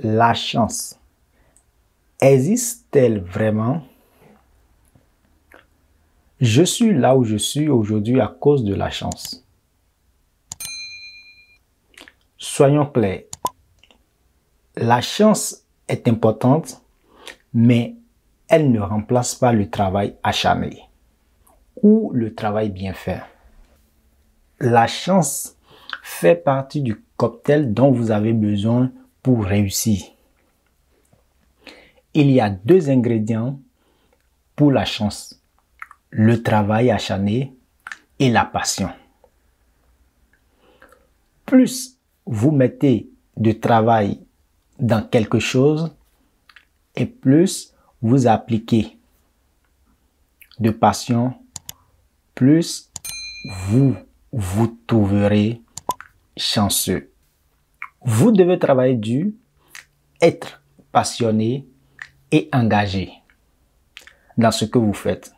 La chance existe-t-elle vraiment? Je suis là où je suis aujourd'hui à cause de la chance. Soyons clairs, la chance est importante, mais elle ne remplace pas le travail acharné ou le travail bien fait. La chance fait partie du cocktail dont vous avez besoin pour réussir. Il y a deux ingrédients pour la chance: le travail acharné et la passion. Plus vous mettez de travail dans quelque chose et plus vous appliquez de passion, plus vous vous trouverez chanceux. Vous devez travailler dur, être passionné et engagé dans ce que vous faites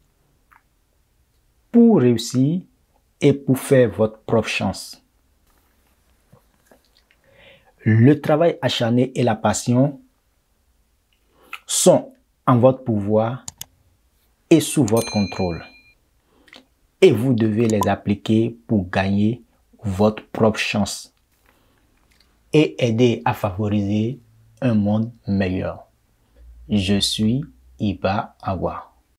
pour réussir et pour faire votre propre chance. Le travail acharné et la passion sont en votre pouvoir et sous votre contrôle. Et vous devez les appliquer pour gagner votre propre chance et aider à favoriser un monde meilleur. Je suis Iba Awa.